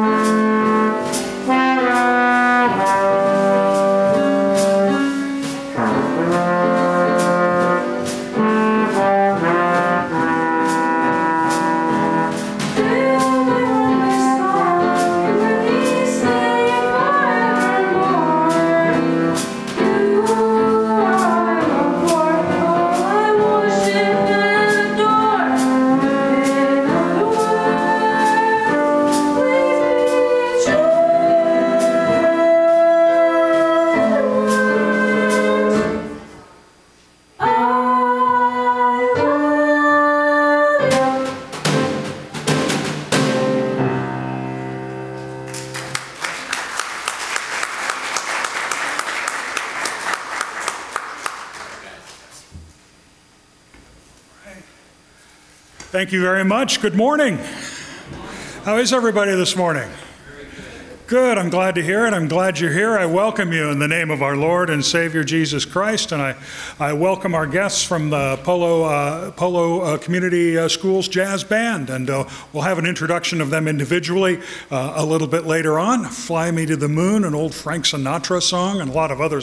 Thank you very much. Good morning. How is everybody this morning? Good. I'm glad to hear it. I'm glad you're here. I welcome you in the name of our Lord and Savior Jesus Christ, and I welcome our guests from the Polo Community Schools Jazz Band, and we'll have an introduction of them individually a little bit later on. Fly Me to the Moon, an old Frank Sinatra song, and a lot of other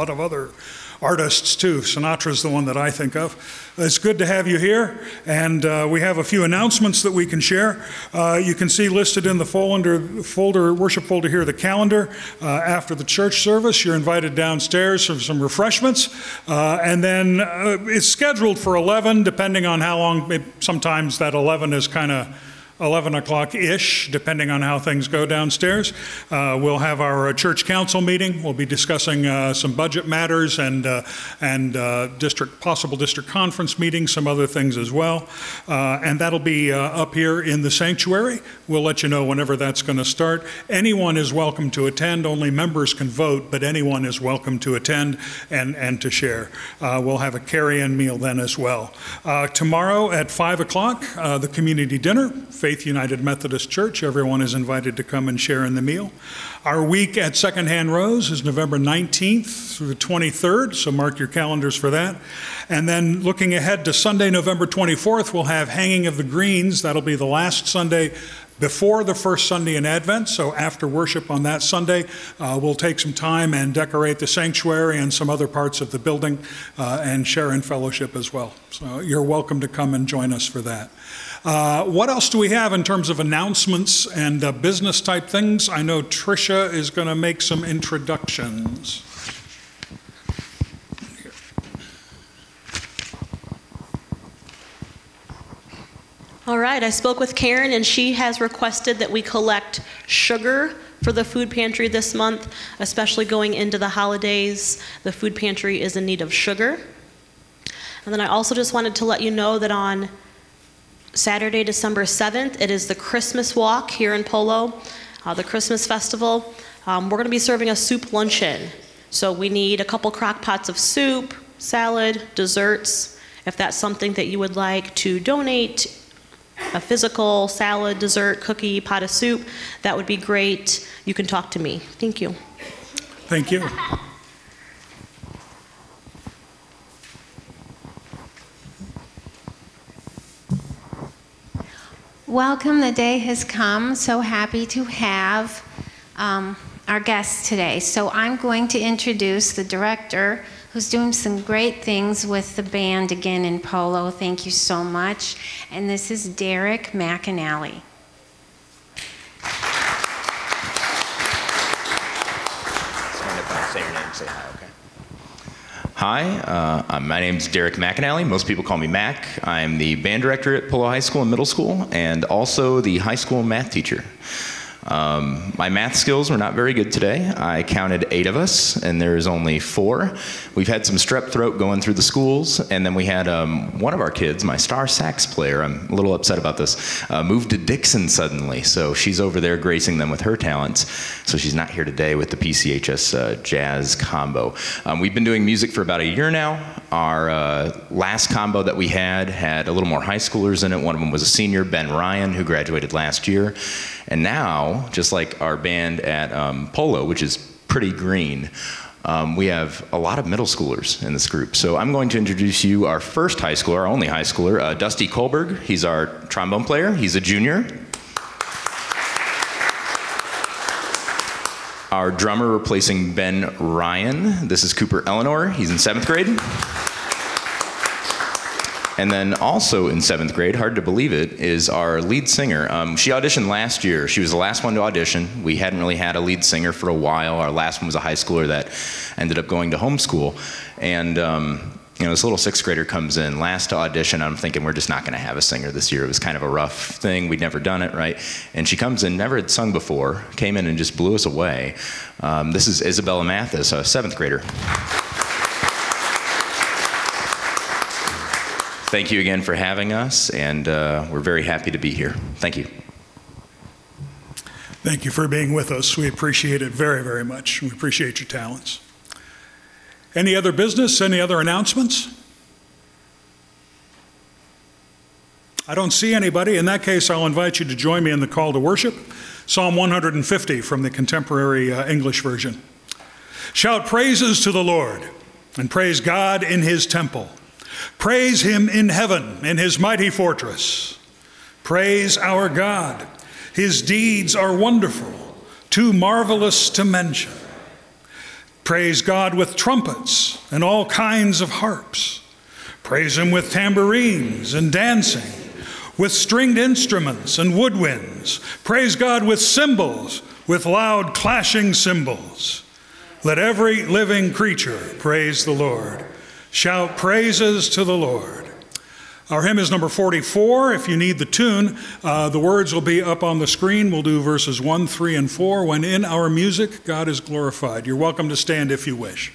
artists too. Sinatra's the one that I think of. It's good to have you here, and we have a few announcements that we can share. You can see listed in the worship folder here, the calendar. After the church service, you're invited downstairs for some refreshments, and then it's scheduled for 11, depending on how long. Sometimes that 11 is kind of 11 o'clock-ish, depending on how things go downstairs. We'll have our church council meeting. We'll be discussing some budget matters and possible district conference meetings, some other things as well. And that'll be up here in the sanctuary. We'll let you know whenever that's going to start. Anyone is welcome to attend. Only members can vote, but anyone is welcome to attend and to share. We'll have a carry-in meal then as well. Tomorrow at 5 o'clock, the community dinner, Faith United Methodist Church. Everyone is invited to come and share in the meal. Our week at Secondhand Rose is November 19th through the 23rd, so mark your calendars for that. And then looking ahead to Sunday, November 24th, we'll have Hanging of the Greens. That'll be the last Sunday before the first Sunday in Advent, so after worship on that Sunday, we'll take some time and decorate the sanctuary and some other parts of the building and share in fellowship as well. So you're welcome to come and join us for that. What else do we have in terms of announcements and business type things? I know Tricia is going to make some introductions. All right, I spoke with Karen, and she has requested that we collect sugar for the food pantry this month, especially going into the holidays. The food pantry is in need of sugar. And then I also just wanted to let you know that on Saturday, December 7th, it is the Christmas walk here in Polo, the Christmas festival. We're going to be serving a soup luncheon. So we need a couple crock pots of soup, salad, desserts. If that's something that you would like to donate, a physical salad, dessert, cookie, pot of soup, that would be great. You can talk to me. Thank you. Thank you. Welcome, the day has come. So happy to have our guests today. So I'm going to introduce the director who's doing some great things with the band again in Polo. Thank you so much. And this is Derek McAnally. Say your name, say hi, okay? Hi, my name's Derek McAnally. Most people call me Mac. I'm the band director at Polo High School and Middle School, and also the high school math teacher. My math skills were not very good today. I counted 8 of us, and there's only 4. We've had some strep throat going through the schools, and then we had one of our kids, my star sax player, I'm a little upset about this, moved to Dixon suddenly, so she's over there gracing them with her talents, so she's not here today with the PCHS jazz combo. We've been doing music for about a year now. Our last combo that we had a little more high schoolers in it. One of them was a senior, Ben Ryan, who graduated last year. And now, just like our band at Polo, which is pretty green, we have a lot of middle schoolers in this group. So I'm going to introduce you our first high schooler, our only high schooler, Dusty Kohlberg. He's our trombone player. He's a junior. Our drummer replacing Ben Ryan, this is Cooper Eleanor. He's in 7th grade. And then also in 7th grade, hard to believe it, is our lead singer. She auditioned last year. She was the last one to audition. We hadn't really had a lead singer for a while. Our last one was a high schooler that ended up going to homeschool. And you know, this little 6th grader comes in, last to audition. I'm thinking we're just not going to have a singer this year. It was kind of a rough thing. We'd never done it, right? And she comes in, never had sung before, came in and just blew us away. This is Isabella Mathis, a 7th grader. Thank you again for having us, and we're very happy to be here. Thank you. Thank you for being with us. We appreciate it very, very much. We appreciate your talents. Any other business? Any other announcements? I don't see anybody. In that case, I'll invite you to join me in the call to worship. Psalm 150 from the Contemporary English Version. Shout praises to the Lord, and praise God in his temple. Praise him in heaven, in his mighty fortress. Praise our God. His deeds are wonderful, too marvelous to mention. Praise God with trumpets and all kinds of harps. Praise him with tambourines and dancing, with stringed instruments and woodwinds. Praise God with cymbals, with loud clashing cymbals. Let every living creature praise the Lord. Shout praises to the Lord. Our hymn is number 44. If you need the tune, the words will be up on the screen. We'll do verses 1, 3, and 4. When in our music, God is glorified. You're welcome to stand if you wish.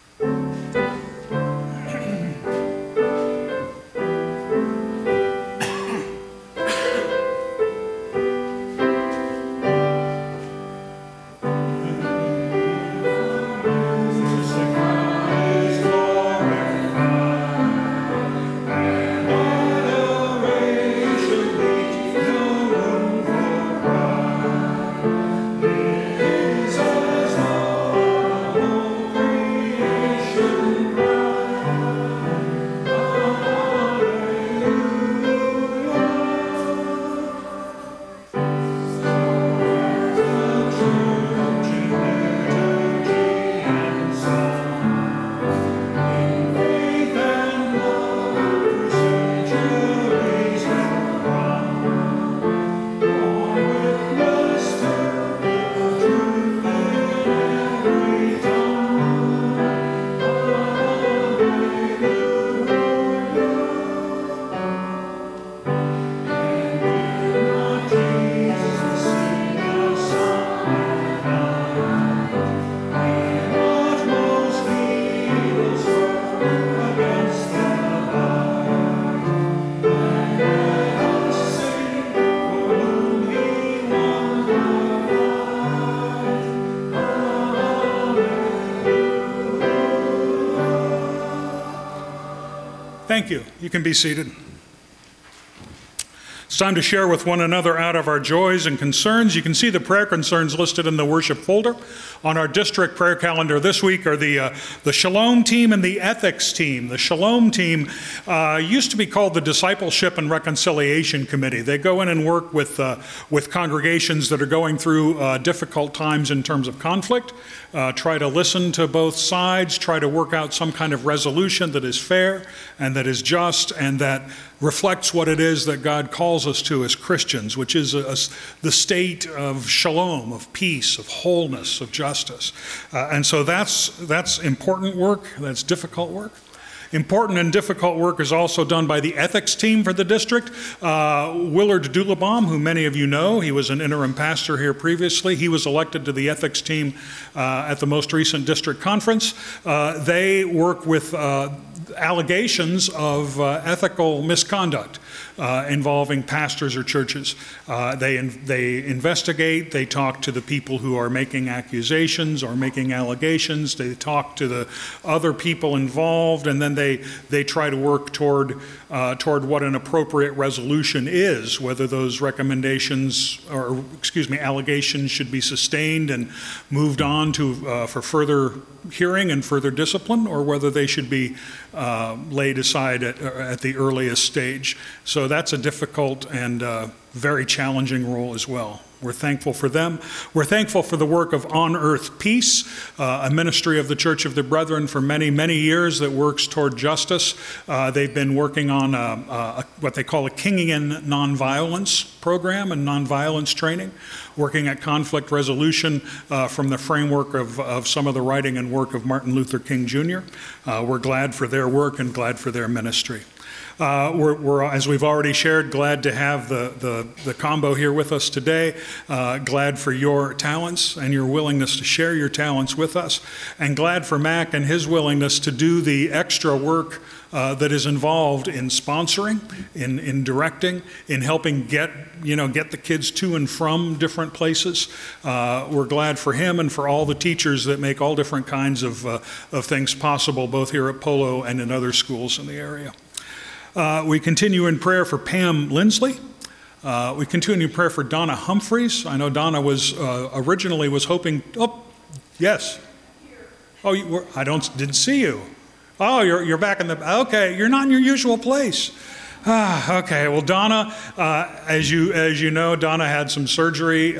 Thank you. You can be seated. It's time to share with one another out of our joys and concerns. You can see the prayer concerns listed in the worship folder. On our district prayer calendar this week are the Shalom team and the ethics team. The Shalom team used to be called the Discipleship and Reconciliation Committee. They go in and work with congregations that are going through difficult times in terms of conflict, try to listen to both sides, try to work out some kind of resolution that is fair and that is just and that reflects what it is that God calls us to as Christians, which is the state of shalom, of peace, of wholeness, of justice. And so that's important work, that's difficult work. Important and difficult work is also done by the ethics team for the district. Willard Dulabaum, who many of you know, he was an interim pastor here previously. He was elected to the ethics team at the most recent district conference. They work with allegations of ethical misconduct involving pastors or churches. They investigate, they talk to the people who are making accusations or making allegations, they talk to the other people involved, and then they try to work toward what an appropriate resolution is, whether those recommendations or, allegations should be sustained and moved on to for further hearing and further discipline, or whether they should be laid aside at the earliest stage. So that's a difficult and very challenging role as well. We're thankful for them. We're thankful for the work of On Earth Peace, a ministry of the Church of the Brethren for many, many years that works toward justice. They've been working on what they call a Kingian nonviolence program and nonviolence training, working at conflict resolution from the framework of some of the writing and work of Martin Luther King Jr. We're glad for their work and glad for their ministry. We're, as we've already shared, glad to have the combo here with us today. Glad for your talents and your willingness to share your talents with us. And glad for Mac and his willingness to do the extra work that is involved in sponsoring, in directing, in helping get the kids to and from different places. We're glad for him and for all the teachers that make all different kinds of things possible, both here at Polo and in other schools in the area. We continue in prayer for Pam Lindsley. We continue in prayer for Donna Humphreys. I know Donna was originally was hoping. Oh, yes. Oh, didn't see you. Oh, you're back in the. Okay, you're not in your usual place. Okay. Well, Donna, as you know, Donna had some surgery.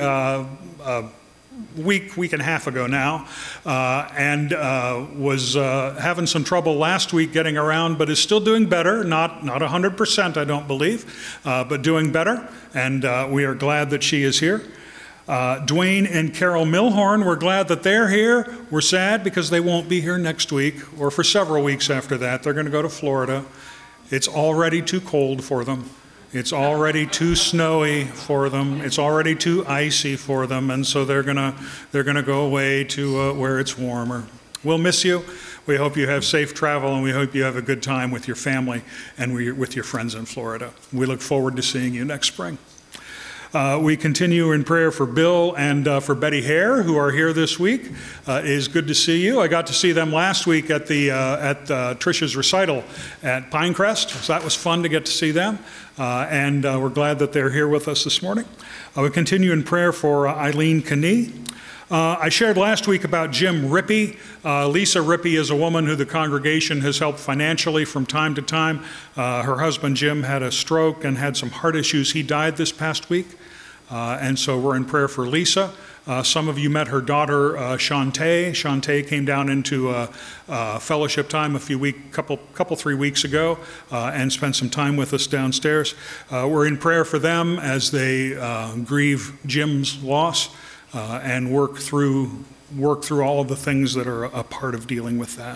Week and a half ago now, and was having some trouble last week getting around, but is still doing better, not 100%, I don't believe, but doing better, and we are glad that she is here. Dwayne and Carol Milhorn, we're glad that they're here. We're sad because they won't be here next week, or for several weeks after that. They're going to go to Florida. It's already too cold for them. It's already too snowy for them. It's already too icy for them, and so they're gonna go away to where it's warmer. We'll miss you. We hope you have safe travel, and we hope you have a good time with your family and with your friends in Florida. We look forward to seeing you next spring. We continue in prayer for Bill and for Betty Hare, who are here this week. It is good to see you. I got to see them last week at Tricia's recital at Pinecrest, so that was fun to get to see them. And we're glad that they're here with us this morning. We continue in prayer for Eileen Knee. I shared last week about Jim Rippey. Lisa Rippey is a woman who the congregation has helped financially from time to time. Her husband Jim had a stroke and had some heart issues. He died this past week. And so we're in prayer for Lisa. Some of you met her daughter, Shantae. Shantae came down into fellowship time couple 3 weeks ago and spent some time with us downstairs. We're in prayer for them as they grieve Jim's loss and work through all of the things that are a part of dealing with that.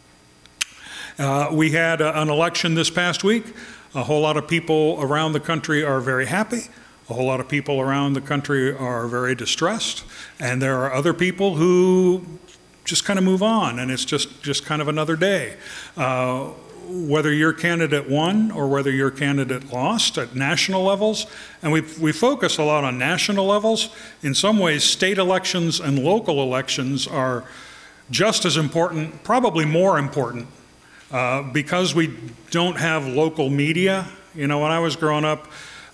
We had an election this past week. A whole lot of people around the country are very happy. A whole lot of people around the country are very distressed, and there are other people who just kind of move on, and it's just kind of another day. Whether your candidate won or whether your candidate lost at national levels, and we focus a lot on national levels. In some ways, state elections and local elections are just as important, probably more important, because we don't have local media. You know, when I was growing up,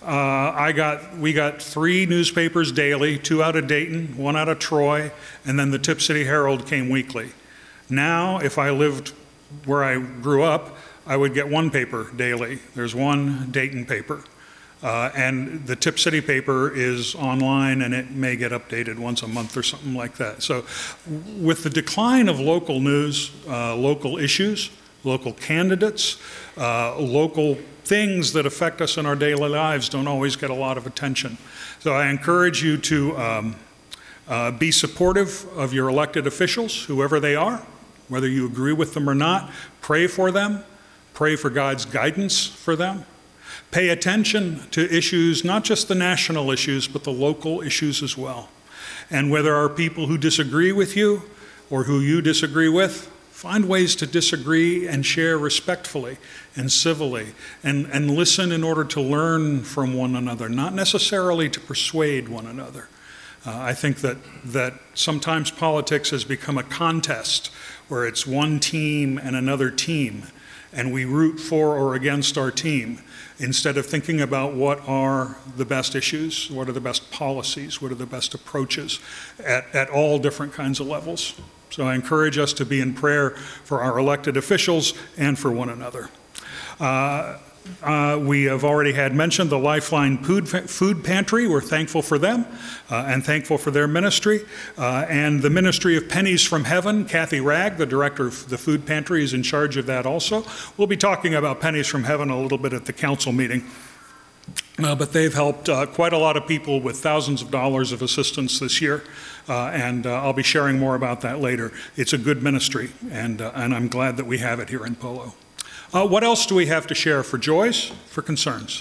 we got 3 newspapers daily, 2 out of Dayton, 1 out of Troy, and then the Tip City Herald came weekly. Now, if I lived where I grew up, I would get 1 paper daily. There's 1 Dayton paper. And the Tip City paper is online, and it may get updated once a month or something like that. So with the decline of local news, local issues, local candidates, local things that affect us in our daily lives don't always get a lot of attention. So I encourage you to be supportive of your elected officials, whoever they are, whether you agree with them or not. Pray for them. Pray for God's guidance for them. Pay attention to issues, not just the national issues, but the local issues as well. And where there are people who disagree with you or who you disagree with, find ways to disagree and share respectfully and civilly and listen in order to learn from one another, not necessarily to persuade one another. I think that sometimes politics has become a contest where it's one team and another team, and we root for or against our team instead of thinking about what are the best issues, what are the best policies, what are the best approaches at all different kinds of levels. So I encourage us to be in prayer for our elected officials and for one another. We have already had mentioned the Lifeline Food Pantry. We're thankful for them and thankful for their ministry. And the Ministry of Pennies from Heaven, Kathy Ragg, the director of the food pantry, is in charge of that also. We'll be talking about Pennies from Heaven a little bit at the council meeting. But they've helped quite a lot of people with thousands of dollars of assistance this year, and I'll be sharing more about that later. It's a good ministry, and I'm glad that we have it here in Polo. What else do we have to share for joys, for concerns?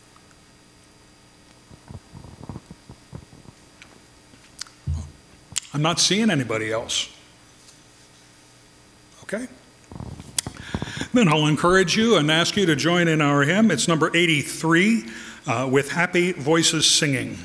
I'm not seeing anybody else. Okay. Then I'll encourage you and ask you to join in our hymn. It's number 83, with Happy Voices Singing.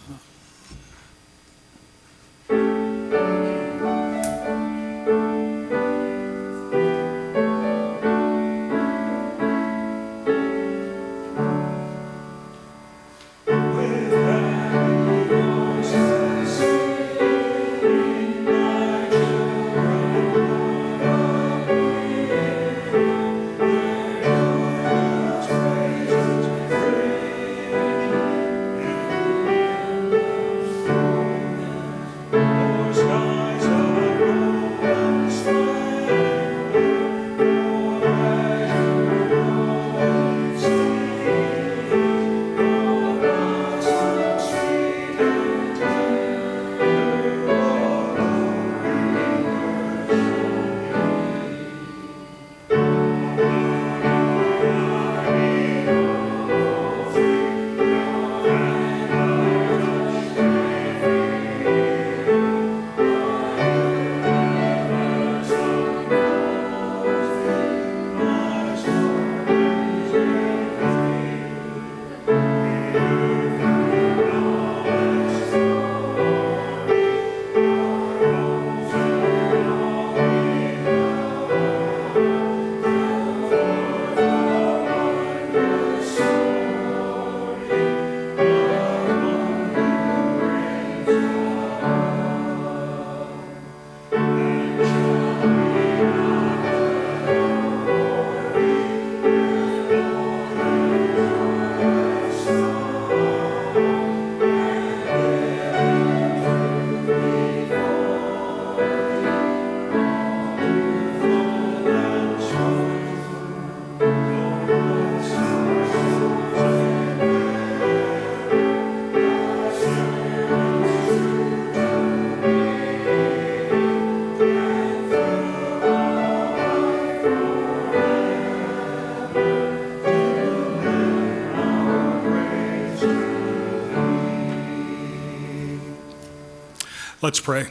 Let's pray.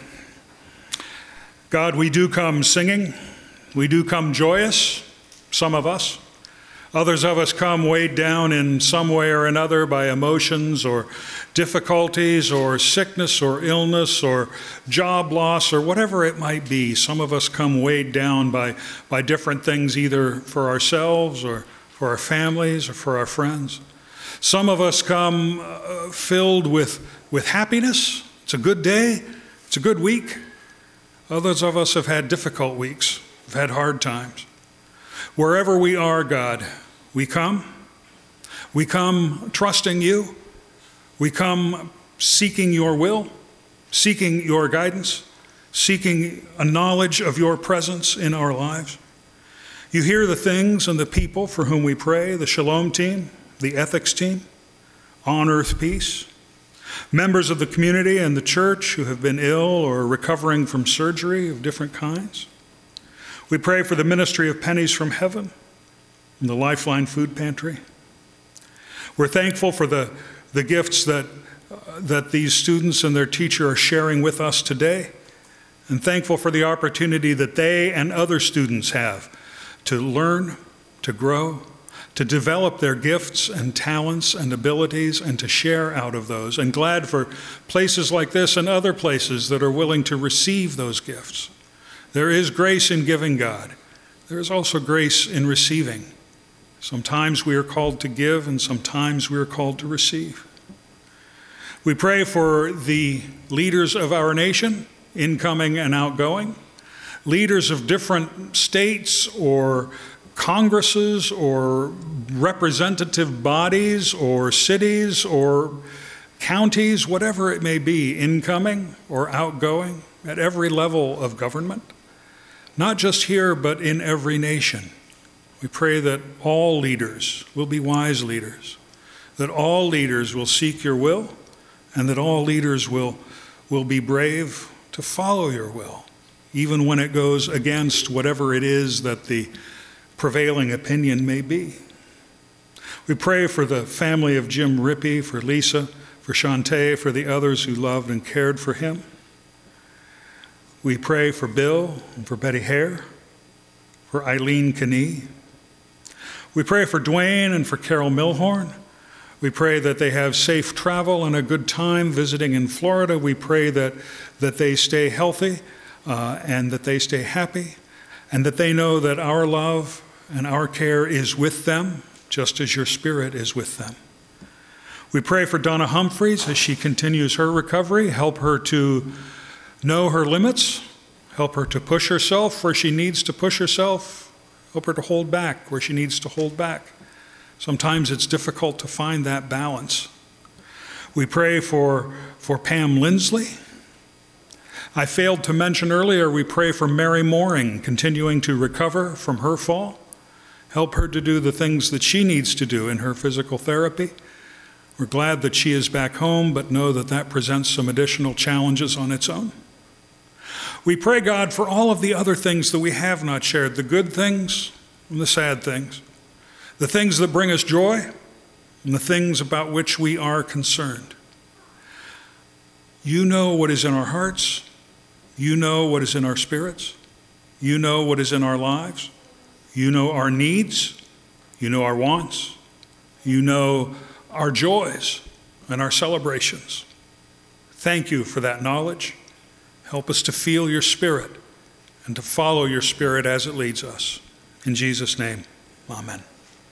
God, we do come singing. We do come joyous, some of us. Others of us come weighed down in some way or another by emotions or difficulties or sickness or illness or job loss or whatever it might be. Some of us come weighed down by different things, either for ourselves or for our families or for our friends. Some of us come filled with happiness. It's a good day. It's a good week. Others of us have had difficult weeks, have had hard times. Wherever we are, God, we come. We come trusting you. We come seeking your will, seeking your guidance, seeking a knowledge of your presence in our lives. You hear the things and the people for whom we pray, the Shalom team, the ethics team, On Earth Peace, members of the community and the church who have been ill or recovering from surgery of different kinds. We pray for the ministry of Pennies from Heaven and the Lifeline Food Pantry. We're thankful for the gifts that these students and their teacher are sharing with us today, and thankful for the opportunity that they and other students have to learn, to grow, to develop their gifts and talents and abilities and to share out of those. And glad for places like this and other places that are willing to receive those gifts. There is grace in giving, God. There is also grace in receiving. Sometimes we are called to give and sometimes we are called to receive. We pray for the leaders of our nation, incoming and outgoing, leaders of different states or congresses or representative bodies or cities or counties, whatever it may be, incoming or outgoing, at every level of government, not just here, but in every nation. We pray that all leaders will be wise leaders, that all leaders will seek your will, and that all leaders will be brave to follow your will, even when it goes against whatever it is that the prevailing opinion may be. We pray for the family of Jim Rippey, for Lisa, for Shantae, for the others who loved and cared for him. We pray for Bill and for Betty Hare, for Eileen Knee. We pray for Dwayne and for Carol Milhorn. We pray that they have safe travel and a good time visiting in Florida. We pray that they stay healthy and that they stay happy, and that they know that our love and our care is with them, just as your Spirit is with them. We pray for Donna Humphreys as she continues her recovery. Help her to know her limits. Help her to push herself where she needs to push herself. Help her to hold back where she needs to hold back. Sometimes it's difficult to find that balance. We pray for Pam Lindsley. I failed to mention earlier, we pray for Mary Mooring, continuing to recover from her fall. Help her to do the things that she needs to do in her physical therapy. We're glad that she is back home, but know that that presents some additional challenges on its own. We pray, God, for all of the other things that we have not shared, the good things and the sad things, the things that bring us joy and the things about which we are concerned. You know what is in our hearts. You know what is in our spirits. You know what is in our lives. You know our needs. You know our wants. You know our joys and our celebrations. Thank you for that knowledge. Help us to feel your Spirit and to follow your Spirit as it leads us. In Jesus' name, amen.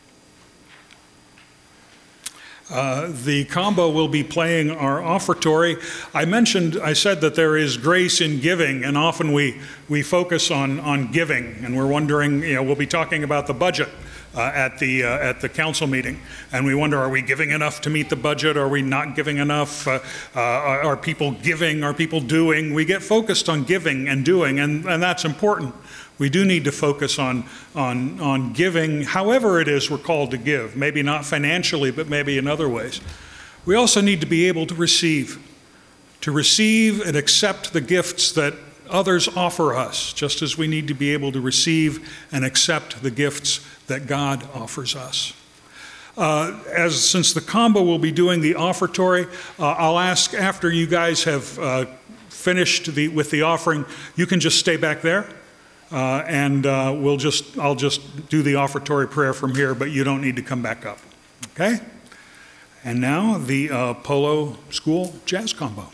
The combo will be playing our offertory. I said that there is grace in giving, and often we focus on giving, and we're wondering, we'll be talking about the budget at the council meeting, and we wonder, are we giving enough to meet the budget? Are we not giving enough? Are people giving? Are people doing? We get focused on giving and doing, and that's important. We do need to focus on giving, however it is we're called to give, maybe not financially, but maybe in other ways. We also need to be able to receive and accept the gifts that others offer us, just as we need to be able to receive and accept the gifts that God offers us. Since the combo will be doing the offertory, I'll ask after you guys have finished with the offering, you can just stay back there. I'll just do the offertory prayer from here, but you don't need to come back up. Okay? And now the Polo School Jazz Combo.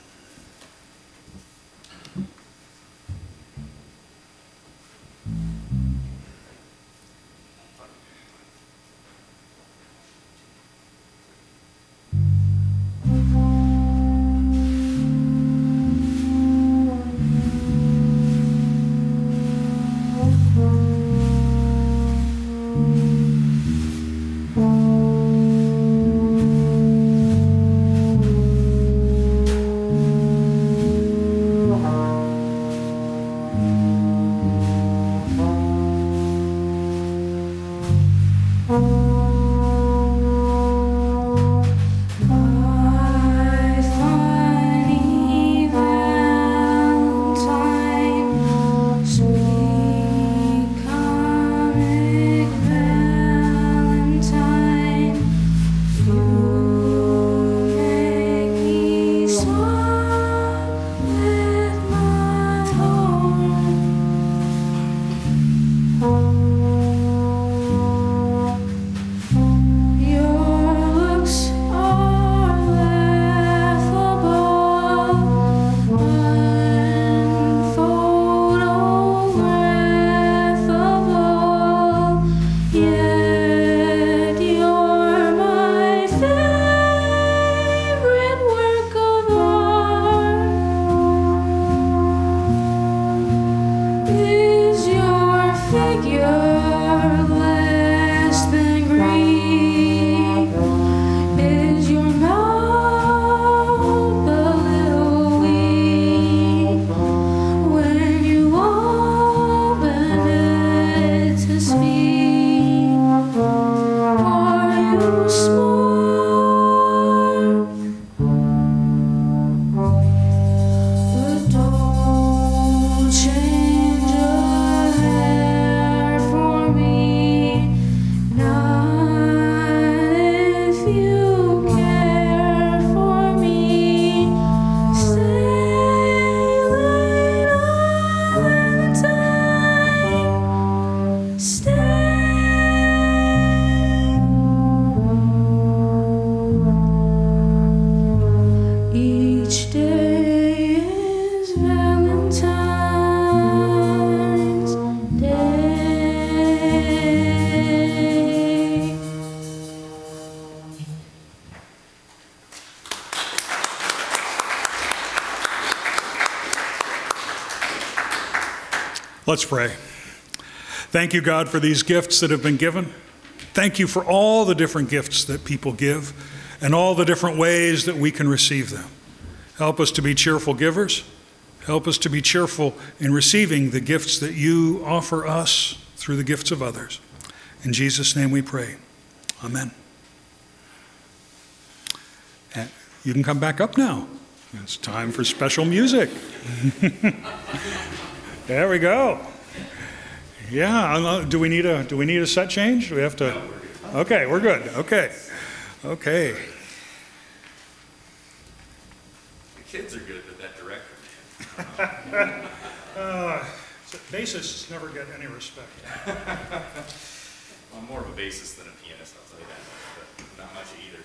Let's pray. Thank you, God, for these gifts that have been given. Thank you for all the different gifts that people give and all the different ways that we can receive them. Help us to be cheerful givers. Help us to be cheerful in receiving the gifts that you offer us through the gifts of others. In Jesus' name we pray. Amen. And you can come back up now. It's time for special music. There we go. Yeah, do we need a set change? Do we have to? Okay, we're good. Okay. The kids are good, but that director, man. Bassists never get any respect. I'm more of a bassist than a pianist, I'll tell you that, but not much either.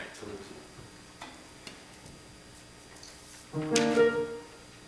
All right, totally cool.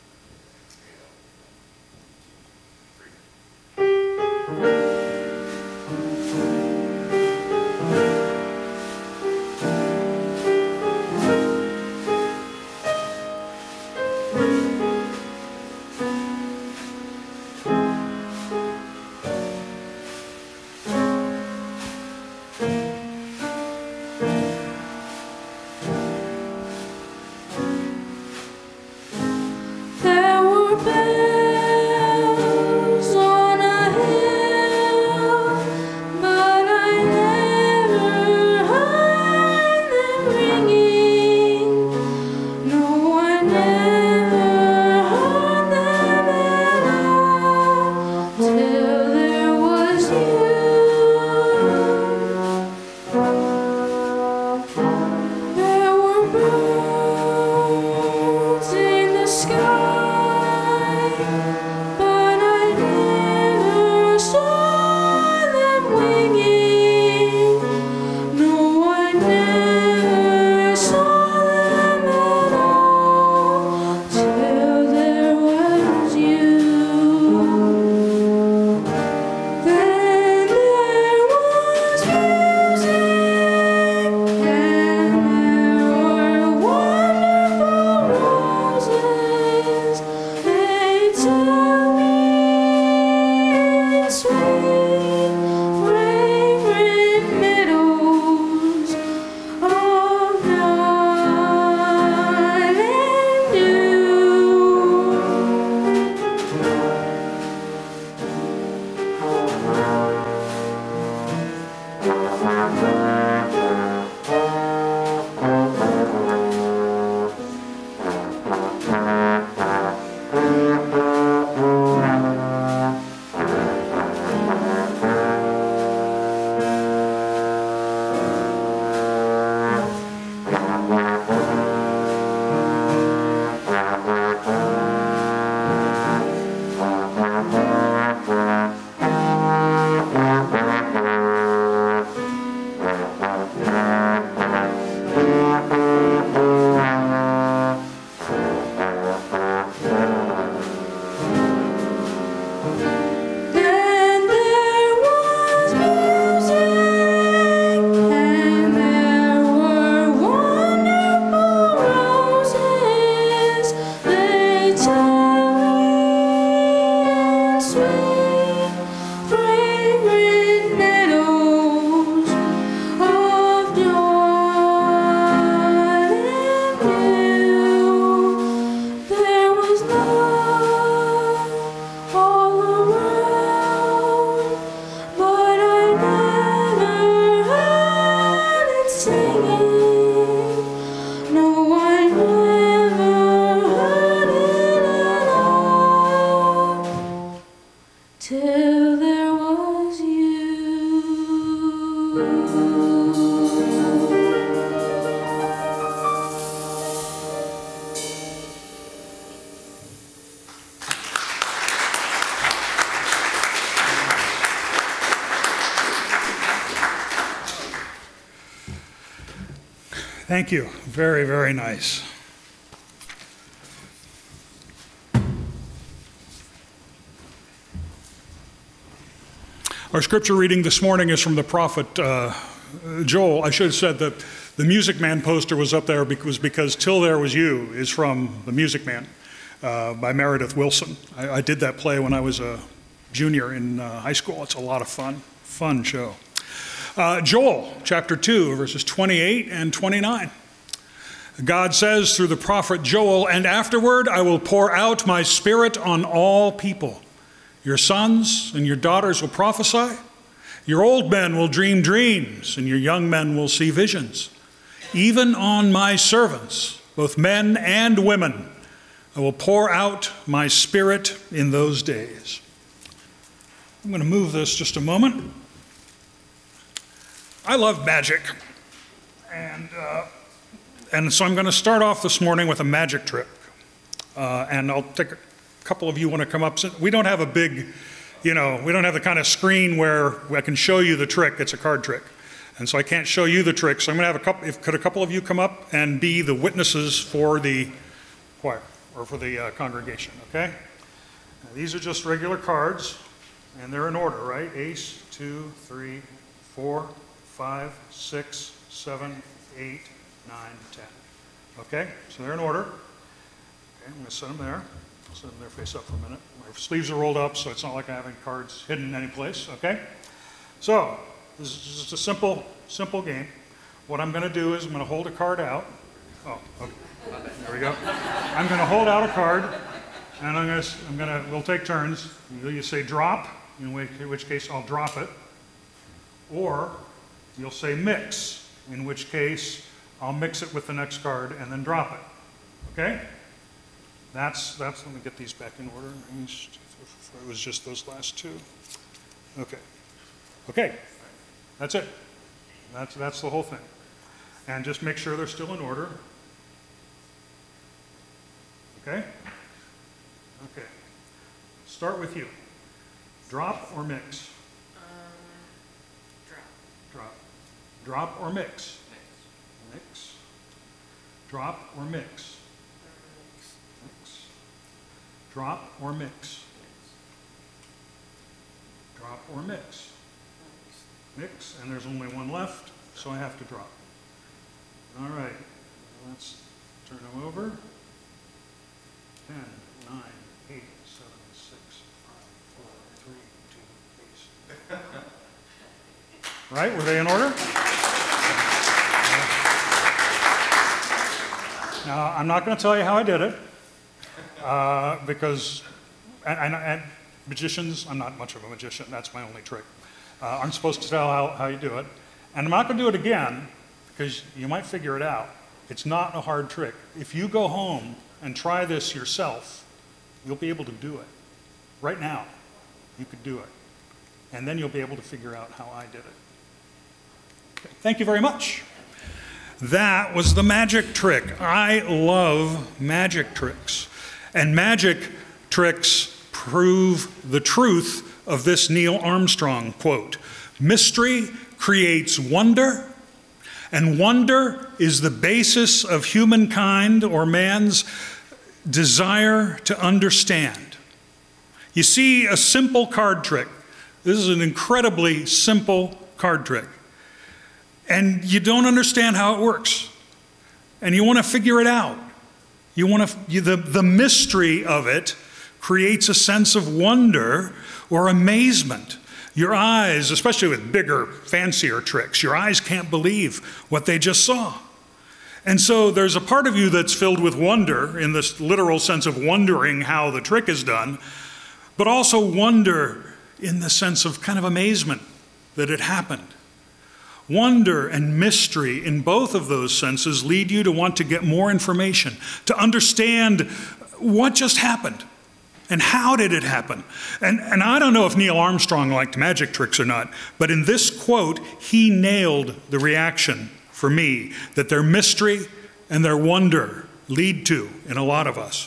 Thank you. Very, very nice. Our scripture reading this morning is from the prophet Joel. I should have said that the Music Man poster was up there because Till There Was You is from The Music Man by Meredith Willson. I did that play when I was a junior in high school. It's a lot of fun show. Joel chapter 2, verses 28 and 29. God says through the prophet Joel, "And afterward I will pour out my spirit on all people. Your sons and your daughters will prophesy. Your old men will dream dreams, and your young men will see visions. Even on my servants, both men and women, I will pour out my spirit in those days." I'm going to move this just a moment. I love magic, and so I'm going to start off this morning with a magic trick. And I'll take a couple of you want to come up. We don't have a big, we don't have the kind of screen where I can show you the trick. It's a card trick. And so I can't show you the trick. So I'm going to have could a couple of you come up and be the witnesses for the choir or for the congregation, okay? Now, these are just regular cards, and they're in order, right? Ace, 2, 3, 4, 5, 6, 7, 8, 9, 10. Okay, so they're in order. Okay, I'm going to set them there. I'll set them there face up for a minute. My sleeves are rolled up, so it's not like I have any cards hidden any place, okay? So, this is just a simple game. What I'm going to do is I'm going to hold a card out. Oh, okay. There we go. I'm going to hold out a card, and we'll take turns. You say drop, in which case I'll drop it. Or you'll say mix, in which case I'll mix it with the next card and then drop it. Okay? Let me get these back in order. It was just those last two. Okay. Okay. That's it. That's the whole thing. And just make sure they're still in order. Okay? Okay. Start with you. Drop or mix? Drop. Drop or mix? Mix. Drop or mix? Mix. Drop or mix? Drop or mix? Mix, and there's only one left, so I have to drop. All right, let's turn them over. 10, 9, 8, 7, 6, 5, 4, 3, 2, ace. Right, were they in order? Now, I'm not going to tell you how I did it, because, and magicians, I'm not much of a magician, that's my only trick. I'm supposed to tell how you do it. And I'm not going to do it again, because you might figure it out. It's not a hard trick. If you go home and try this yourself, you'll be able to do it. Right now, you could do it. And then you'll be able to figure out how I did it. Okay, thank you very much. That was the magic trick. I love magic tricks. And magic tricks prove the truth of this Neil Armstrong quote. Mystery creates wonder, and wonder is the basis of humankind or man's desire to understand. You see a simple card trick. This is an incredibly simple card trick. And you don't understand how it works. And you want to figure it out. The mystery of it creates a sense of wonder or amazement. Your eyes, especially with bigger, fancier tricks, your eyes can't believe what they just saw. And so there's a part of you that's filled with wonder, in this literal sense of wondering how the trick is done, but also wonder in the sense of kind of amazement that it happened. Wonder and mystery in both of those senses lead you to want to get more information, to understand what just happened. And how did it happen? And I don't know if Neil Armstrong liked magic tricks or not, but in this quote, he nailed the reaction for me that their mystery and their wonder lead to in a lot of us.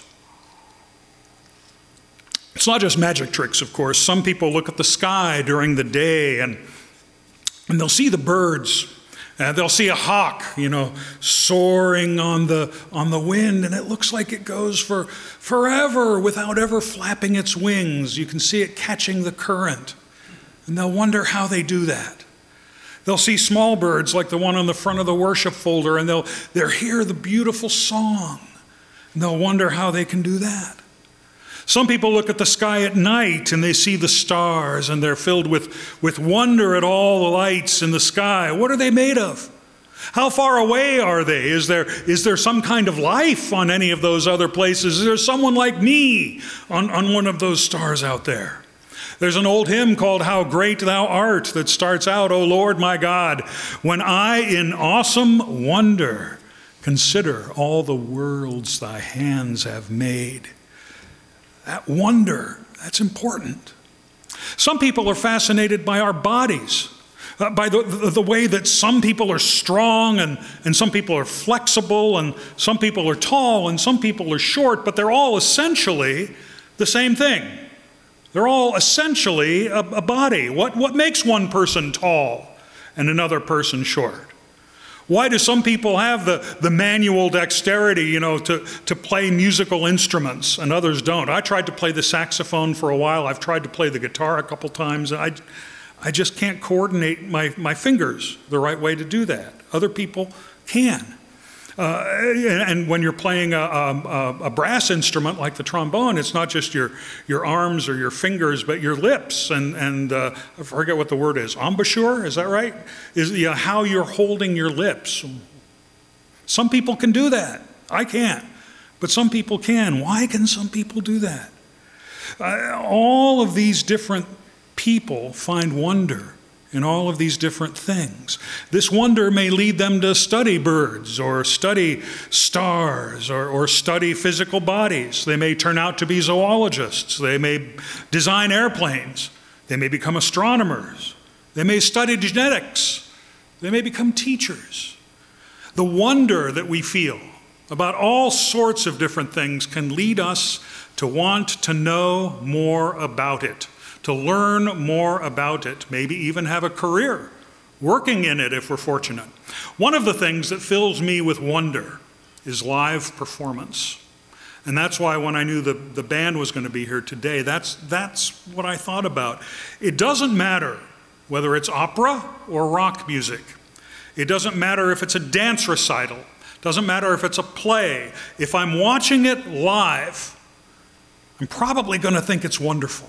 It's not just magic tricks, of course. Some people look at the sky during the day and they'll see the birds. They'll see a hawk, soaring on the wind, and it looks like it goes for forever without ever flapping its wings. You can see it catching the current, and they'll wonder how they do that. They'll see small birds like the one on the front of the worship folder, and they'll hear the beautiful song, and they'll wonder how they can do that. Some people look at the sky at night and they see the stars and they're filled with wonder at all the lights in the sky. What are they made of? How far away are they? Is there some kind of life on any of those other places? Is there someone like me on one of those stars out there? There's an old hymn called How Great Thou Art that starts out, O Lord my God, when I in awesome wonder consider all the worlds thy hands have made. That wonder, that's important. Some people are fascinated by our bodies, by the way that some people are strong and some people are flexible and some people are tall and some people are short, but they're all essentially the same thing. They're all essentially a body. What makes one person tall and another person short? Why do some people have the manual dexterity, to play musical instruments and others don't? I tried to play the saxophone for a while. I've tried to play the guitar a couple times. I just can't coordinate my fingers the right way to do that. Other people can. And when you're playing a brass instrument like the trombone, it's not just your arms or your fingers, but your lips and I forget what the word is. Embouchure, is that right? Is how you're holding your lips. Some people can do that. I can't, but some people can. Why can some people do that? All of these different people find wonder in all of these different things. This wonder may lead them to study birds or study stars or study physical bodies. They may turn out to be zoologists. They may design airplanes. They may become astronomers. They may study genetics. They may become teachers. The wonder that we feel about all sorts of different things can lead us to want to know more about it, to learn more about it, maybe even have a career working in it if we're fortunate. One of the things that fills me with wonder is live performance. And that's why when I knew the band was going to be here today, that's what I thought about. It doesn't matter whether it's opera or rock music. It doesn't matter if it's a dance recital. It doesn't matter if it's a play. If I'm watching it live, I'm probably going to think it's wonderful.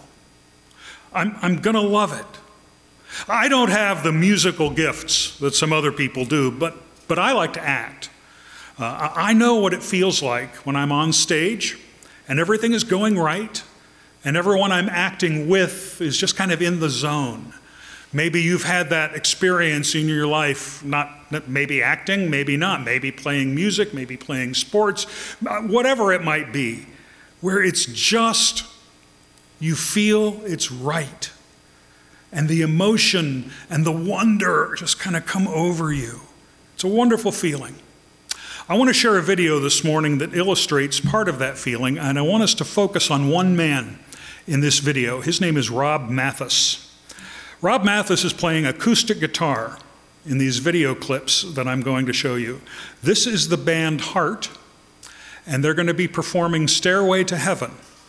I'm going to love it. I don't have the musical gifts that some other people do, but I like to act. I know what it feels like when I'm on stage and everything is going right and everyone I'm acting with is just kind of in the zone. Maybe you've had that experience in your life, not maybe acting, maybe not, maybe playing music, maybe playing sports, whatever it might be, where it's just you feel it's right. And the emotion and the wonder just kind of come over you. It's a wonderful feeling. I want to share a video this morning that illustrates part of that feeling, and I want us to focus on one man in this video. His name is Rob Mathis. Rob Mathis is playing acoustic guitar in these video clips that I'm going to show you. This is the band Heart, and they're going to be performing Stairway to Heaven.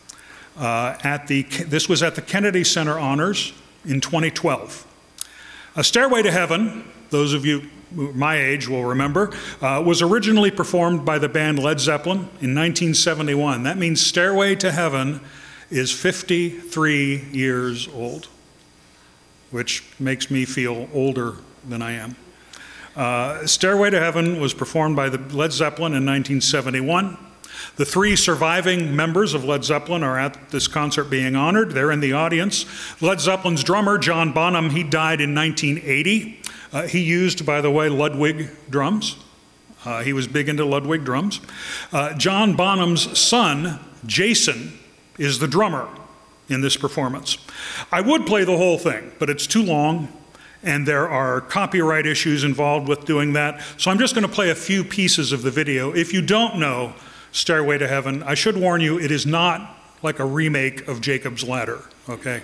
This was at the Kennedy Center Honors in 2012. Stairway to Heaven, those of you my age will remember, was originally performed by the band Led Zeppelin in 1971. That means Stairway to Heaven is 53 years old, which makes me feel older than I am. Stairway to Heaven was performed by the Led Zeppelin in 1971. The three surviving members of Led Zeppelin are at this concert being honored. They're in the audience. Led Zeppelin's drummer, John Bonham, he died in 1980. He used, by the way, Ludwig drums. He was big into Ludwig drums. John Bonham's son, Jason, is the drummer in this performance. I would play the whole thing, but it's too long, and there are copyright issues involved with doing that. So I'm just going to play a few pieces of the video. If you don't know Stairway to Heaven, I should warn you, it is not like a remake of Jacob's Ladder, okay?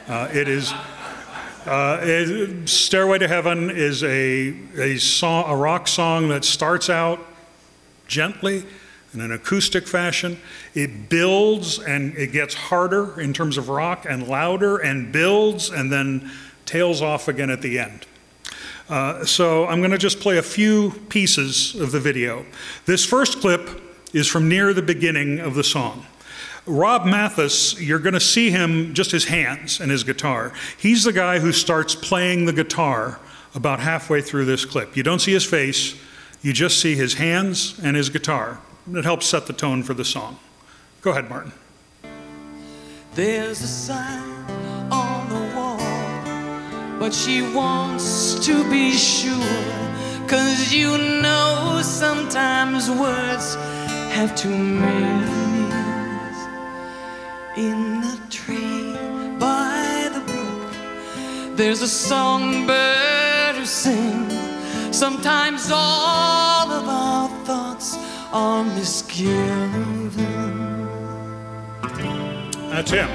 Stairway to Heaven is a rock song that starts out gently in an acoustic fashion. It builds and it gets harder in terms of rock and louder and builds and then tails off again at the end. So I'm going to just play a few pieces of the video. This first clip is from near the beginning of the song. Rob Mathis, you're going to see him, just his hands and his guitar. He's the guy who starts playing the guitar about halfway through this clip. You don't see his face, you just see his hands and his guitar. It helps set the tone for the song. Go ahead, Martin. There's a sign on the wall, but she wants to be sure, 'cause you know sometimes words have two meanings. In a tree by the brook, there's a songbird who sings. Sometimes all of our thoughts are misgiven. That's him.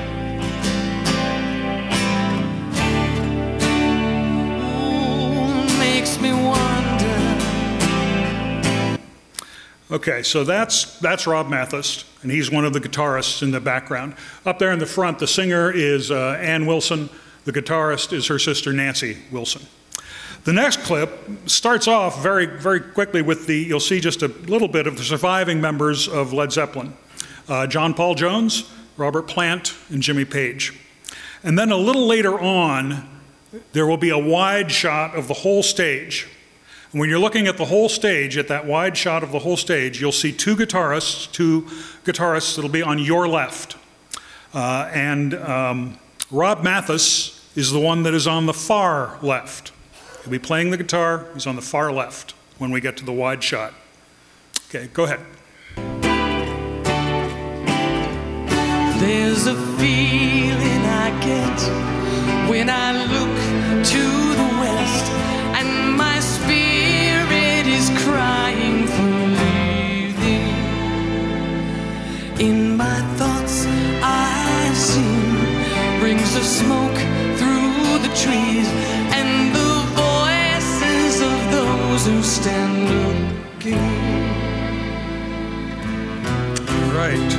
Ooh, makes me wonder. Okay, so that's Rob Mathis, and he's one of the guitarists in the background. Up there in the front, the singer is Ann Wilson. The guitarist is her sister Nancy Wilson. The next clip starts off very, very quickly with you'll see just a little bit of the surviving members of Led Zeppelin. John Paul Jones, Robert Plant, and Jimmy Page. And then a little later on, there will be a wide shot of the whole stage. And when you're looking at the whole stage, at that wide shot of the whole stage, you'll see two guitarists that'll be on your left. Rob Mathis is the one that is on the far left. He'll be playing the guitar, he's on the far left when we get to the wide shot. Okay, go ahead. There's a feeling I get when I look to the west, and my spirit is crying for leaving. In my thoughts I've seen rings of smoke through the trees, and the voices of those who stand looking. Right.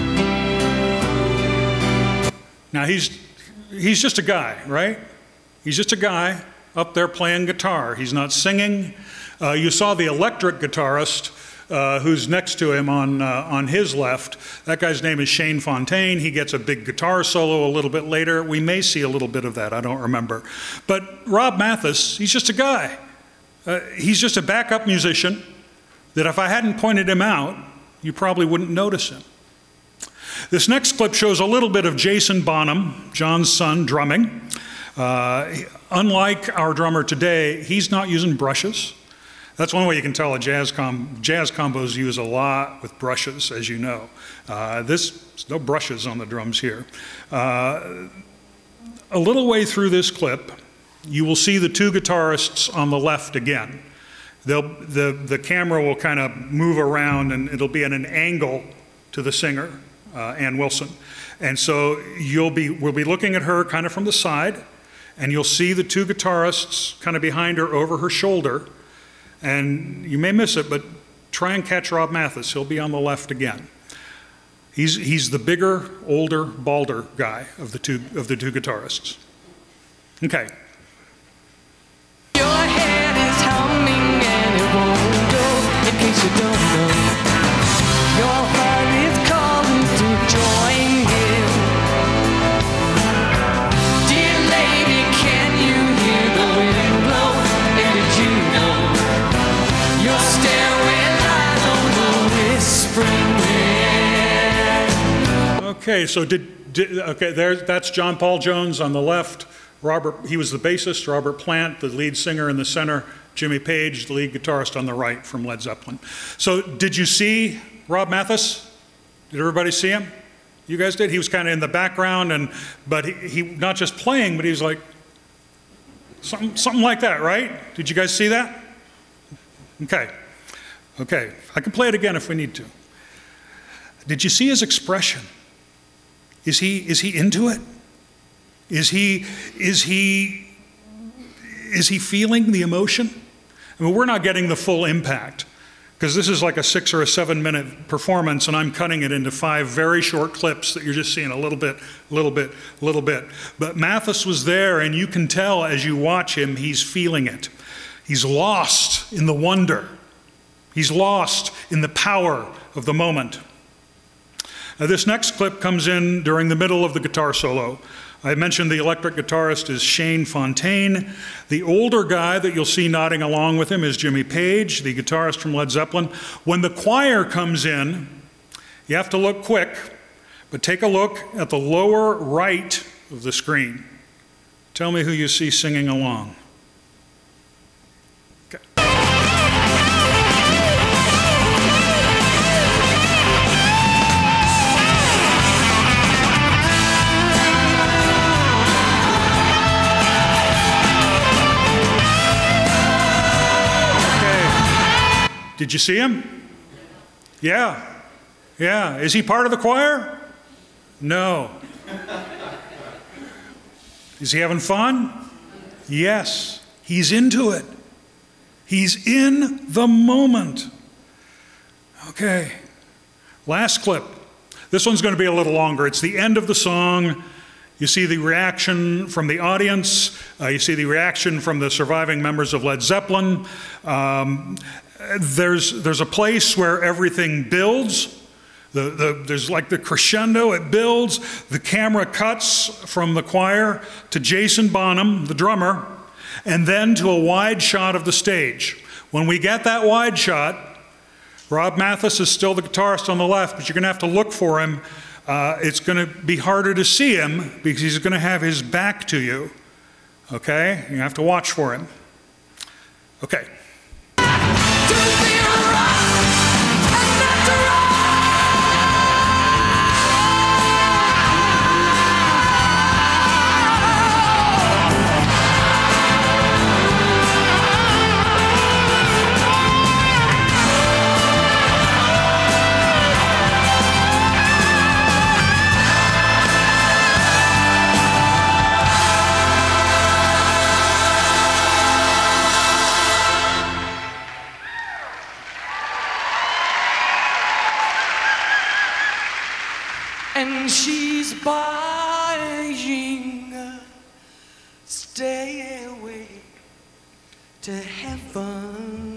Now he's just a guy, right? He's just a guy up there playing guitar. He's not singing. You saw the electric guitarist who's next to him on his left. That guy's name is Shane Fontaine. He gets a big guitar solo a little bit later. We may see a little bit of that, I don't remember. But Rob Mathis, he's just a guy. He's just a backup musician that if I hadn't pointed him out, you probably wouldn't notice him. This next clip shows a little bit of Jason Bonham, John's son, drumming. Unlike our drummer today, he's not using brushes. That's one way you can tell jazz combos use a lot with brushes, as you know. There's no brushes on the drums here. A little way through this clip, you will see the two guitarists on the left again. The camera will kind of move around, and it'll be at an angle to the singer, Ann Wilson. And so we'll be looking at her kind of from the side, and you'll see the two guitarists kind of behind her over her shoulder. And you may miss it, but try and catch Rob Mathis. He'll be on the left again. He's the bigger, older, balder guy of the two guitarists. Okay. Your head is humming and it won't go, in case you don't know. Your heart is calling to join him. Dear lady, can you hear the wind blow? And did you know your stairway lies on the whispering wind? Okay, so that's John Paul Jones on the left. He was the bassist. Robert Plant, the lead singer in the center. Jimmy Page, the lead guitarist on the right from Led Zeppelin. So did you see Rob Mathis? Did everybody see him? You guys did? He was kind of in the background, but he not just playing, but he was like something like that, right? Did you guys see that? Okay. I can play it again if we need to. Did you see his expression? Is he into it? Is he feeling the emotion? I mean, we're not getting the full impact because this is like a 6 or a 7 minute performance, and I'm cutting it into 5 very short clips that you're just seeing a little bit. But Mathis was there, and you can tell as you watch him, he's feeling it. He's lost in the wonder. He's lost in the power of the moment. This next clip comes in during the middle of the guitar solo. I mentioned the electric guitarist is Shane Fontaine. The older guy that you'll see nodding along with him is Jimmy Page, the guitarist from Led Zeppelin. When the choir comes in, you have to look quick, but take a look at the lower right of the screen. Tell me who you see singing along. Okay. Did you see him? Yeah. Yeah. Is he part of the choir? No. Is he having fun? Yes. He's into it. He's in the moment. Okay. Last clip. This one's going to be a little longer. It's the end of the song. You see the reaction from the audience. You see the reaction from the surviving members of Led Zeppelin. There's a place where everything builds. There's like the crescendo, it builds. The camera cuts from the choir to Jason Bonham, the drummer, and then to a wide shot of the stage. When we get that wide shot, Rob Mathis is still the guitarist on the left, but you're going to have to look for him. It's going to be harder to see him because he's going to have his back to you. Okay? You have to watch for him. Okay. And she's buying a stairway to heaven.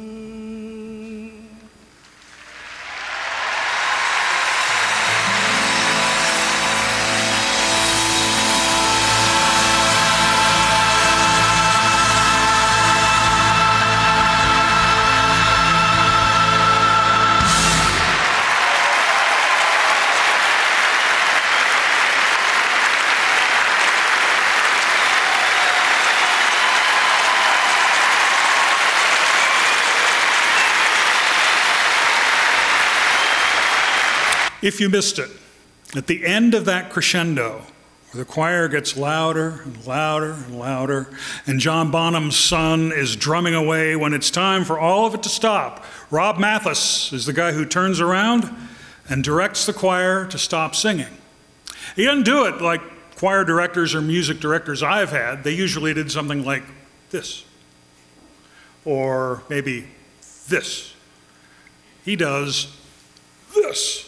If you missed it, at the end of that crescendo, where the choir gets louder and louder and louder, and John Bonham's son is drumming away, when it's time for all of it to stop, Rob Mathis is the guy who turns around and directs the choir to stop singing. He doesn't do it like choir directors or music directors I've had. They usually did something like this, or maybe this. He does this.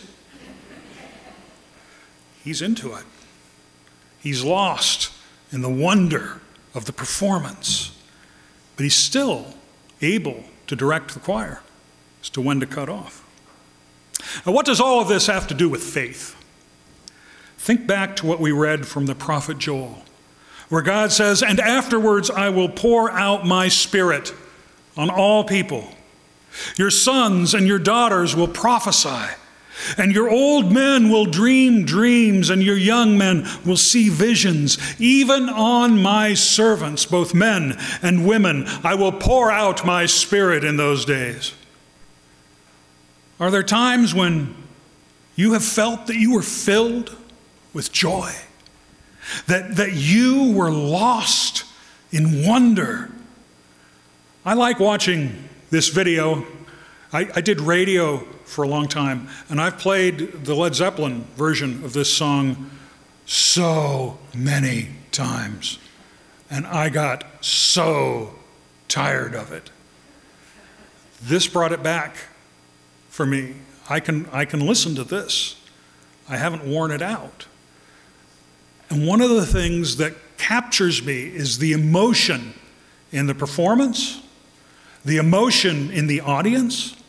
He's into it. He's lost in the wonder of the performance, but he's still able to direct the choir as to when to cut off. Now, what does all of this have to do with faith? Think back to what we read from the prophet Joel, where God says, "And afterwards I will pour out my spirit on all people. Your sons and your daughters will prophesy. And your old men will dream dreams, and your young men will see visions. Even on my servants, both men and women, I will pour out my spirit in those days." Are there times when you have felt that you were filled with joy? That you were lost in wonder? I like watching this video. I did radio for a long time, and I've played the Led Zeppelin version of this song so many times, and I got so tired of it. This brought it back for me. I can listen to this. I haven't worn it out. And one of the things that captures me is the emotion in the performance, the emotion in the audience,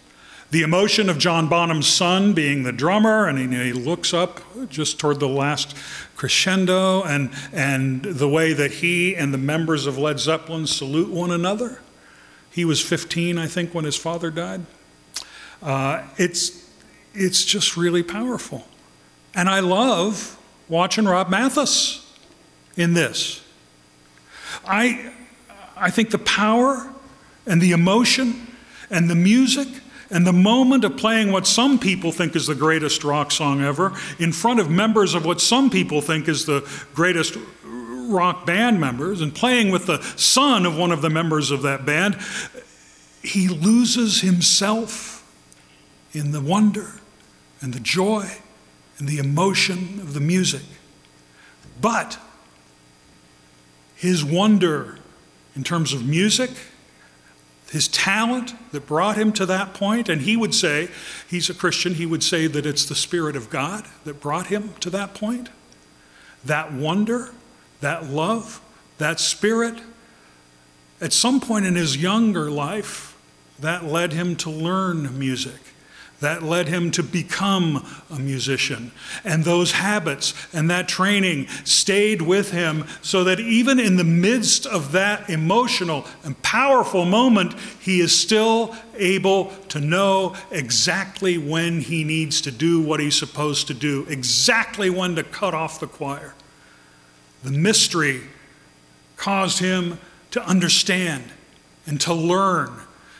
The emotion of John Bonham's son being the drummer, and he looks up just toward the last crescendo, and the way that he and the members of Led Zeppelin salute one another. He was 15, I think, when his father died. It's just really powerful. And I love watching Rob Mathis in this. I think the power and the emotion and the music and the moment of playing what some people think is the greatest rock song ever in front of members of what some people think is the greatest rock band members, and playing with the son of one of the members of that band, he loses himself in the wonder and the joy and the emotion of the music. But his wonder in terms of music, his talent that brought him to that point, and he would say, he's a Christian, he would say that it's the Spirit of God that brought him to that point. That wonder, that love, that spirit, at some point in his younger life, that led him to learn music. That led him to become a musician. And those habits and that training stayed with him so that even in the midst of that emotional and powerful moment, he is still able to know exactly when he needs to do what he's supposed to do, exactly when to cut off the choir. The mystery caused him to understand and to learn.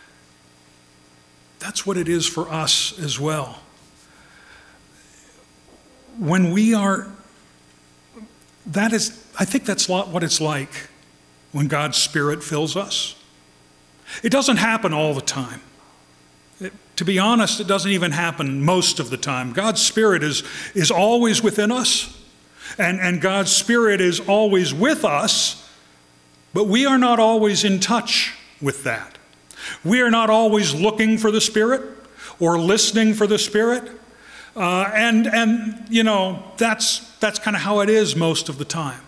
That's what it is for us as well. When we are, I think that's what it's like when God's Spirit fills us. It doesn't happen all the time. To be honest, it doesn't even happen most of the time. God's Spirit is always within us, and God's Spirit is always with us, but we are not always in touch with that. We are not always looking for the Spirit or listening for the Spirit. And you know, that's kind of how it is most of the time.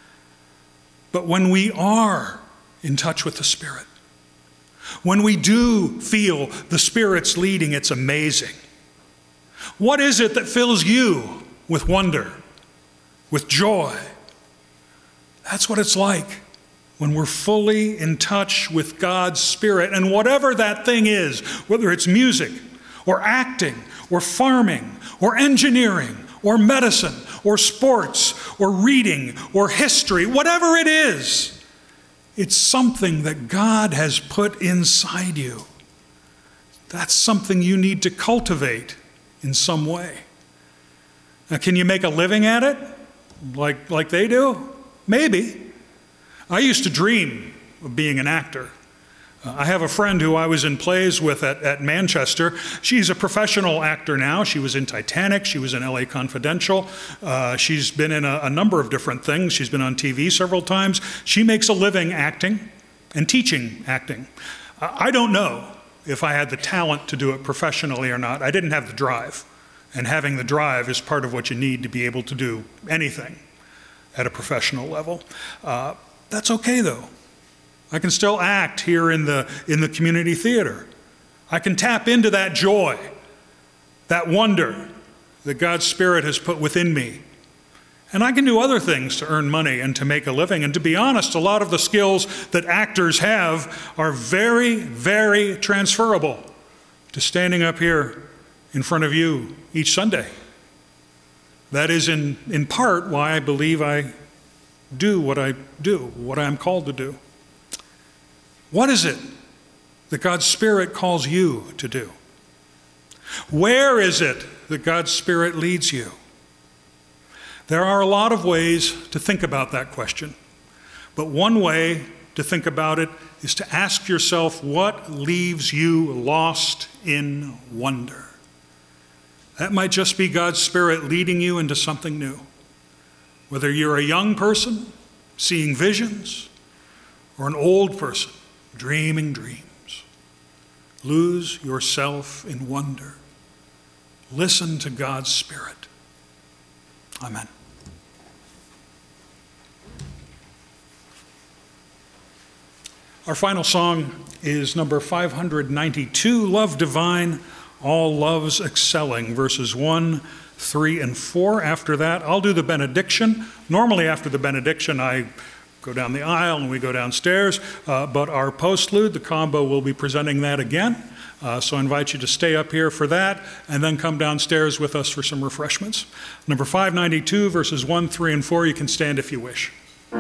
But when we are in touch with the Spirit, when we do feel the Spirit's leading, it's amazing. What is it that fills you with wonder, with joy? That's what it's like when we're fully in touch with God's Spirit. And whatever that thing is, whether it's music or acting or farming or engineering or medicine or sports or reading or history, whatever it is, it's something that God has put inside you. That's something you need to cultivate in some way. Now, can you make a living at it like they do? Maybe. I used to dream of being an actor. I have a friend who I was in plays with at Manchester. She's a professional actor now. She was in Titanic. She was in LA Confidential. She's been in a number of different things. She's been on TV several times. She makes a living acting and teaching acting. I don't know if I had the talent to do it professionally or not. I didn't have the drive. And having the drive is part of what you need to be able to do anything at a professional level. That's okay, though. I can still act here in the community theater. I can tap into that joy, that wonder that God's Spirit has put within me. And I can do other things to earn money and to make a living. And to be honest, a lot of the skills that actors have are very, very transferable to standing up here in front of you each Sunday. That is in part why I believe I do what I do, what I'm called to do. What is it that God's Spirit calls you to do? Where is it that God's Spirit leads you? There are a lot of ways to think about that question, but one way to think about it is to ask yourself what leaves you lost in wonder. That might just be God's Spirit leading you into something new. Whether you're a young person seeing visions or an old person dreaming dreams, lose yourself in wonder. Listen to God's Spirit. Amen. Our final song is number 592, Love Divine, All Loves Excelling, verses 1, 3, and 4. After that, I'll do the benediction. Normally after the benediction, I go down the aisle and we go downstairs, but our postlude, the combo, will be presenting that again. So I invite you to stay up here for that and then come downstairs with us for some refreshments. Number 592, verses 1, 3, and 4. You can stand if you wish.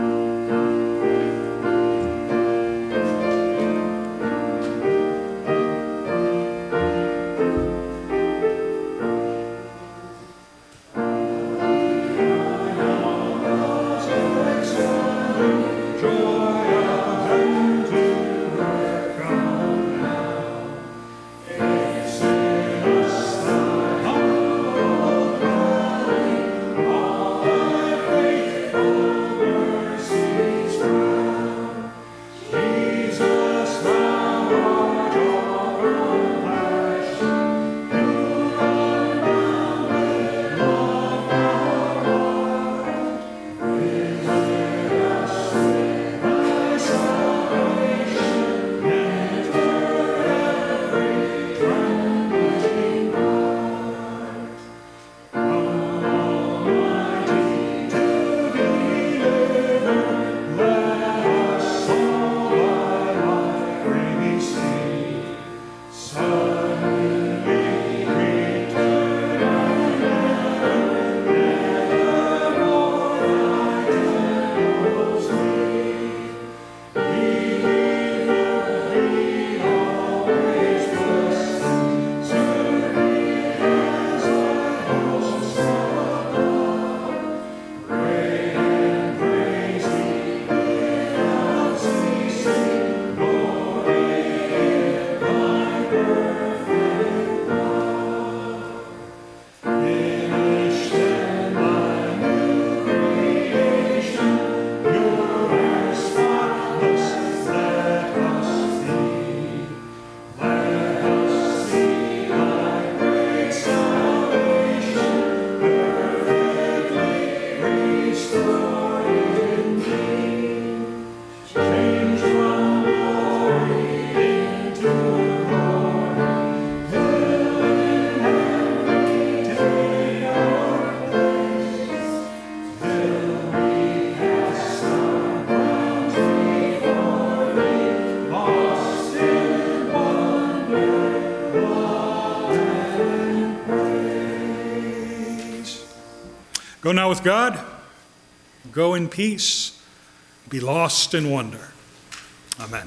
Go now with God. Go in peace. Be lost in wonder. Amen.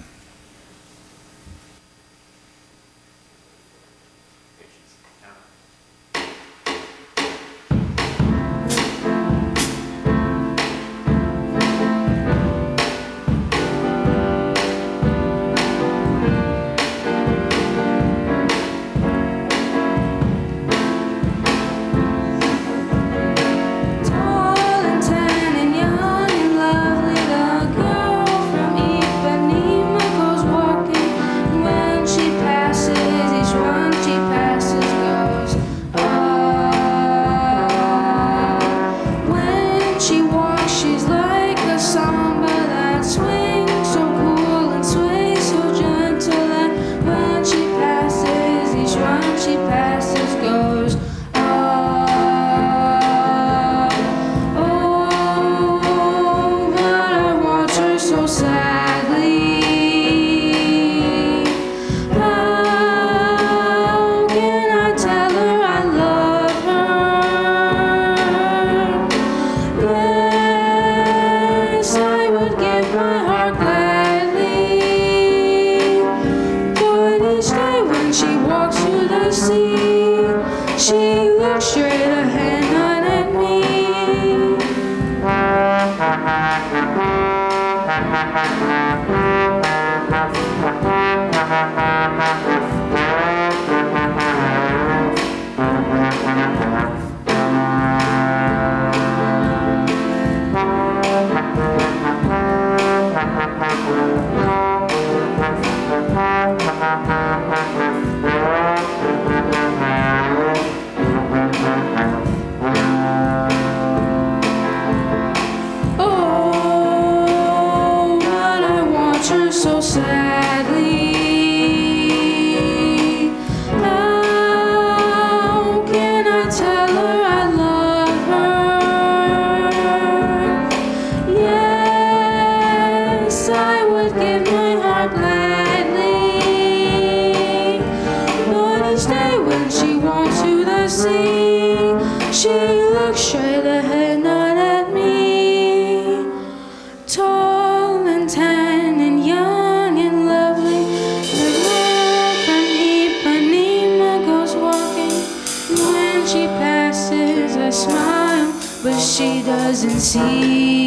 So sadly, how she looks straight ahead, not at me. Tall and tan and young and lovely, the girl from Ipanema goes walking. And when she passes, I smile, but she doesn't see.